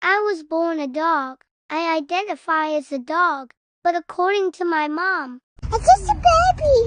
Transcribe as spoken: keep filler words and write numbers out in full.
I was born a dog. I identify as a dog, but according to my mom, it's just a baby.